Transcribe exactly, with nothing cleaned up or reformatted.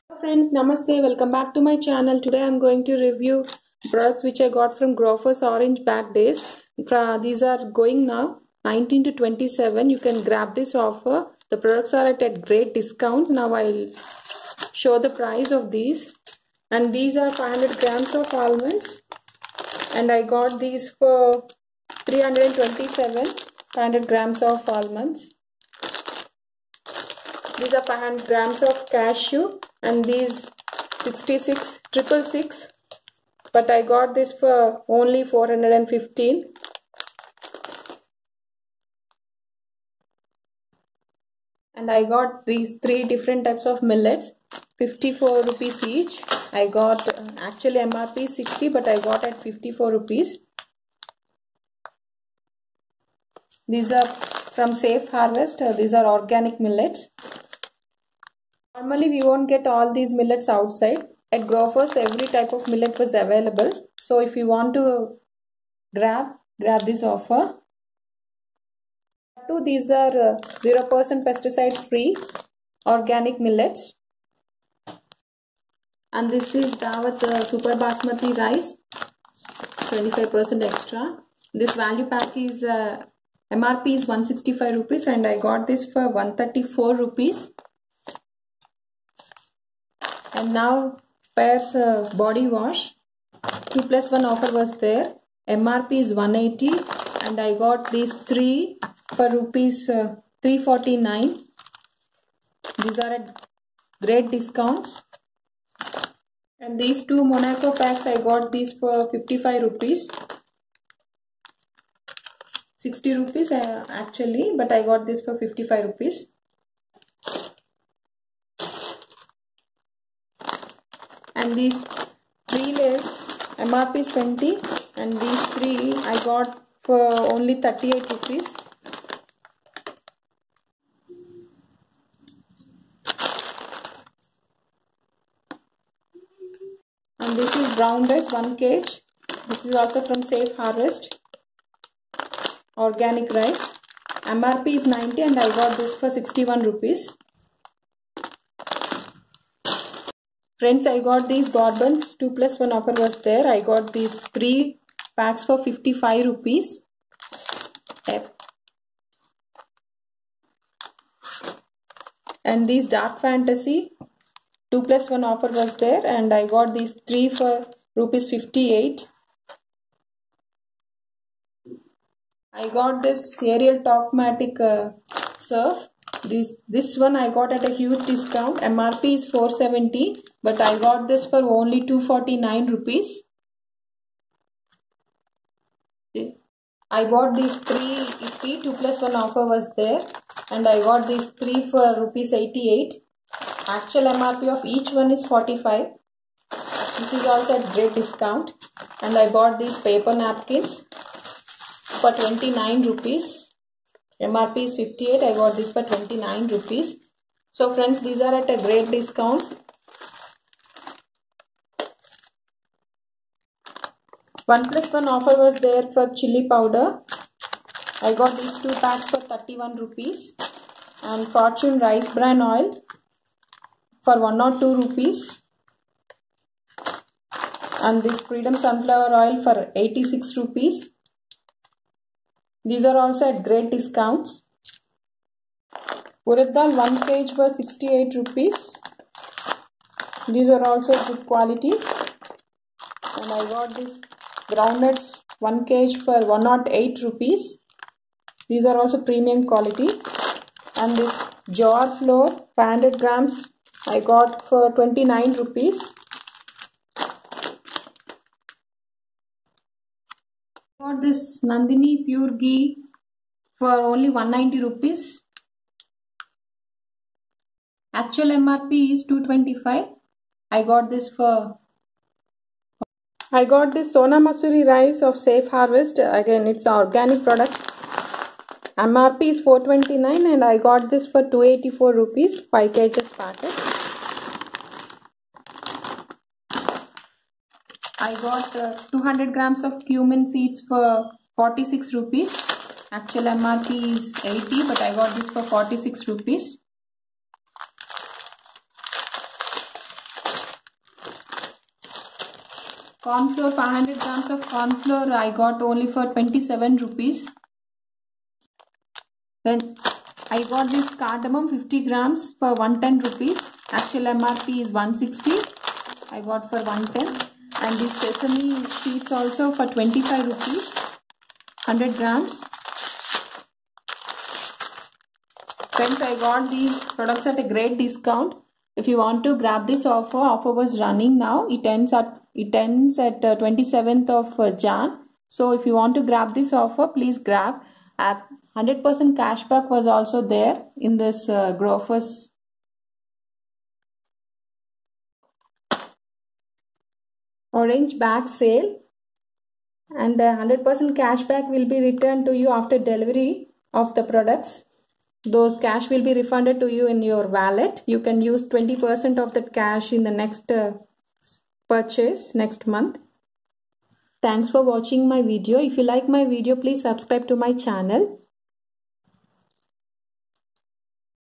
Friends, namaste, welcome back to my channel. Today I'm going to review products which I got from Grofers Orange Bag Days. These are going now nineteen to twenty-seven. You can grab this offer. The products are at, at great discounts. Now I'll show the price of these. And these are five hundred grams of almonds. And I got these for three hundred twenty-seven, five hundred grams of almonds. These are five hundred grams of cashew, and these sixty-six triple six, but I got this for only four hundred fifteen. And I got these three different types of millets, fifty-four rupees each. I got uh, actually M R P sixty, but I got at fifty-four rupees. These are from Safe Harvest. Uh, these are organic millets. Normally we won't get all these millets outside. At Grofers every type of millet was available. So if you want to grab, grab this offer. Two, these are zero percent uh, pesticide free organic millets. And this is Dawat uh, Super Basmati rice, twenty-five percent extra. This value pack is uh, M R P is one hundred sixty-five rupees, and I got this for one hundred thirty-four rupees. And now Pears uh, body wash, two plus one offer was there. M R P is one hundred eighty, and I got these three for rupees uh, three forty-nine. These are at great discounts. And these two Monaco packs, I got these for fifty-five rupees. sixty rupees uh, actually, but I got this for fifty-five rupees. And these three layers, M R P is twenty, and these three I got for only thirty-eight rupees. And this is brown rice, one kg. This is also from Safe Harvest, organic rice. M R P is ninety, and I got this for sixty-one rupees. Friends, I got these Bourbons, two plus one offer was there. I got these three packs for fifty-five rupees. Yep. And these Dark Fantasy, two plus one offer was there, and I got these three for rupees fifty-eight. I got this Ariel Talkmatic uh, Surf. This this one I got at a huge discount. M R P is four seventy, but I got this for only two forty-nine rupees. I got these three iffy, two plus one offer was there, and I got these three for rupees eighty-eight. Actual M R P of each one is forty-five. This is also at great discount. And I bought these paper napkins for twenty-nine rupees. M R P is fifty-eight. I got this for twenty-nine rupees. So friends, these are at a great discount. One plus one offer was there for chili powder. I got these two packs for thirty-one rupees. And Fortune rice bran oil for one hundred two rupees. And this Freedom sunflower oil for eighty-six rupees. These are also at great discounts. Urad dal one kg was sixty-eight rupees. These are also good quality. And I got this groundnuts one kg for one hundred eight rupees. These are also premium quality. And this jar flour five hundred grams I got for twenty-nine rupees. Got this Nandini pure ghee for only one hundred ninety rupees. Actual M R P is two hundred twenty-five. I got this for I got this Sona Masuri rice of Safe Harvest. Again, it's an organic product. M R P is four hundred twenty-nine, and I got this for two hundred eighty-four rupees, five kilograms packet. I got uh, two hundred grams of cumin seeds for forty-six rupees. Actual M R P is eighty, but I got this for forty-six rupees. Corn flour, five hundred grams of corn flour I got only for twenty-seven rupees. Then I got this cardamom fifty grams for one hundred ten rupees. Actual M R P is one hundred sixty. I got for one hundred ten. And these sesame seeds also for twenty-five rupees. one hundred grams. Friends, I got these products at a great discount. If you want to grab this offer, offer was running now. It ends at it ends at uh, twenty-seventh of uh, Jan. So if you want to grab this offer, please grab. At one hundred percent cashback was also there in this uh, Grofers. Orange bag sale, and uh, one hundred percent cashback will be returned to you after delivery of the products. Those cash will be refunded to you in your wallet. You can use twenty percent of that cash in the next uh, purchase next month. Thanks for watching my video. If you like my video, please subscribe to my channel.